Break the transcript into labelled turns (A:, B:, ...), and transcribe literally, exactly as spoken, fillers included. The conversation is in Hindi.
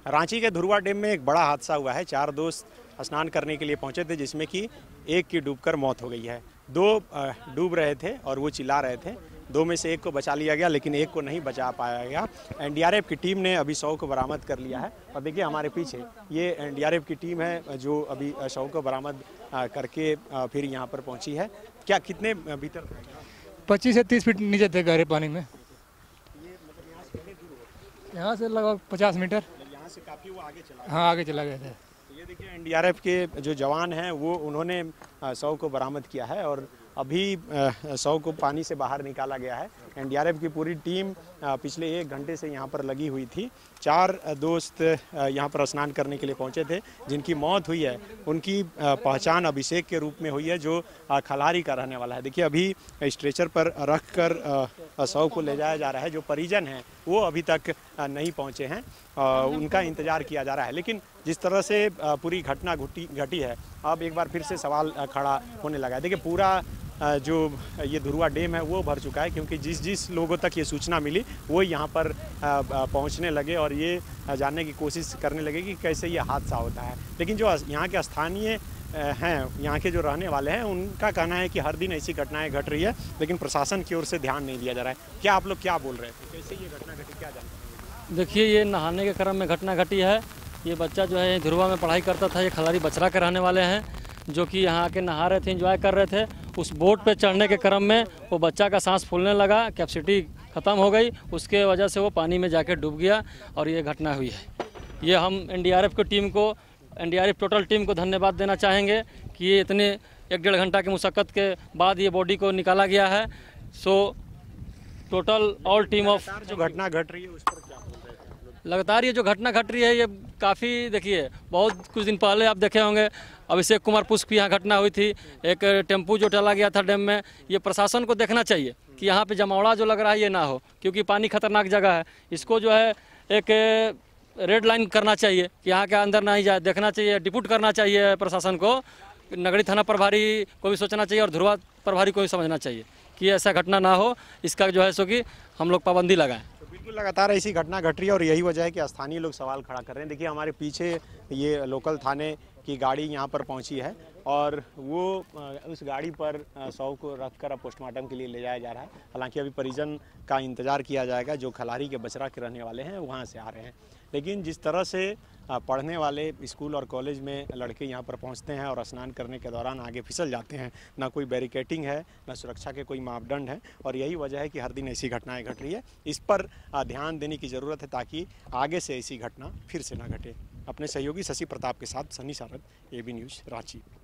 A: रांची के धुरवा डैम में एक बड़ा हादसा हुआ है। चार दोस्त स्नान करने के लिए पहुंचे थे, जिसमें कि एक की डूबकर मौत हो गई है। दो डूब रहे थे और वो चिल्ला रहे थे। दो में से एक को बचा लिया गया, लेकिन एक को नहीं बचा पाया गया। एनडीआरएफ की टीम ने अभी शव को बरामद कर लिया है। और देखिए हमारे पीछे ये एनडीआरएफ की टीम है जो अभी शव को बरामद करके फिर यहाँ पर पहुँची है। क्या कितने भीतर
B: पच्चीस से तीस फीट नीचे थे गहरे पानी में। यहाँ से लगभग पचास मीटर।
A: यहाँ से काफी वो आगे चला
B: हाँ आगे चला गया था।
A: तो ये देखिए एनडीआरएफ के जो जवान हैं वो उन्होंने शव को बरामद किया है और अभी शव को पानी से बाहर निकाला गया है। एनडीआरएफ की पूरी टीम पिछले एक घंटे से यहाँ पर लगी हुई थी। चार दोस्त यहाँ पर स्नान करने के लिए पहुँचे थे। जिनकी मौत हुई है उनकी पहचान अभिषेक के रूप में हुई है, जो खलारी का रहने वाला है। देखिए अभी स्ट्रेचर पर रख कर शव को ले जाया जा रहा है। जो परिजन हैं वो अभी तक नहीं पहुँचे हैं, उनका इंतज़ार किया जा रहा है। लेकिन जिस तरह से पूरी घटना घटी घटी है, अब एक बार फिर से सवाल खड़ा होने लगा है। देखिए पूरा जो ये धुरवा डैम है वो भर चुका है, क्योंकि जिस जिस लोगों तक ये सूचना मिली वो यहाँ पर पहुँचने लगे और ये जानने की कोशिश करने लगे कि कैसे ये हादसा होता है। लेकिन जो यहाँ के स्थानीय हैं, यहाँ के जो रहने वाले हैं, उनका कहना है कि हर दिन ऐसी घटनाएं घट रही है, लेकिन प्रशासन की ओर से ध्यान नहीं दिया जा रहा है। क्या आप लोग क्या बोल रहे थे, कैसे ये घटना घटी, क्या जानते हैं?
C: देखिए ये नहाने के क्रम में घटना घटी है। ये बच्चा जो है धुरवा में पढ़ाई करता था। ये खलारी बचरा के रहने वाले हैं, जो कि यहाँ आके नहा रहे थे, एंजॉय कर रहे थे। उस बोट पे चढ़ने के क्रम में वो बच्चा का सांस फूलने लगा, कैपेसिटी ख़त्म हो गई, उसके वजह से वो पानी में जाके डूब गया और ये घटना हुई है। ये हम एनडीआरएफ की टीम को, एनडीआरएफ टोटल टीम को धन्यवाद देना चाहेंगे कि ये इतने एक डेढ़ घंटा की मुशक्क़त के बाद ये बॉडी को निकाला गया है। So total all team of
A: जो घटना घट रही है उस पर क्या बोल रहे हैं?
C: लगातार ये जो घटना घट रही है ये काफ़ी, देखिए बहुत कुछ दिन पहले आप देखे होंगे अभिषेक कुमार पुष्प की यहाँ घटना हुई थी। एक टेम्पू जो चला गया था डैम में। ये प्रशासन को देखना चाहिए कि यहाँ पे जमावड़ा जो लग रहा है ये ना हो, क्योंकि पानी खतरनाक जगह है। इसको जो है एक रेड लाइन करना चाहिए कि यहाँ के अंदर ना ही जाए, देखना चाहिए, डिप्यूट करना चाहिए प्रशासन को। नगरी थाना प्रभारी को भी सोचना चाहिए और धुरवा प्रभारी को भी समझना चाहिए कि ऐसा घटना ना हो। इसका जो है सो कि हम लोग पाबंदी लगाएं।
A: तो बिल्कुल लगातार ऐसी घटना घट रही है और यही वजह है कि स्थानीय लोग सवाल खड़ा कर रहे हैं। देखिए हमारे पीछे ये लोकल थाने की गाड़ी यहाँ पर पहुँची है और वो उस गाड़ी पर शव को रखकर अब पोस्टमार्टम के लिए ले जाया जा रहा है। हालांकि अभी परिजन का इंतज़ार किया जाएगा, जो खलारी के बचरा के रहने वाले हैं वहाँ से आ रहे हैं। लेकिन जिस तरह से पढ़ने वाले स्कूल और कॉलेज में लड़के यहाँ पर पहुँचते हैं और स्नान करने के दौरान आगे फिसल जाते हैं, ना कोई बैरिकेटिंग है, ना सुरक्षा के कोई मापदंड है, और यही वजह है कि हर दिन ऐसी घटनाएं घट रही है। इस पर ध्यान देने की ज़रूरत है ताकि आगे से ऐसी घटना फिर से ना घटे। अपने सहयोगी शशि प्रताप के साथ सनी सारद, एबी न्यूज़ रांची।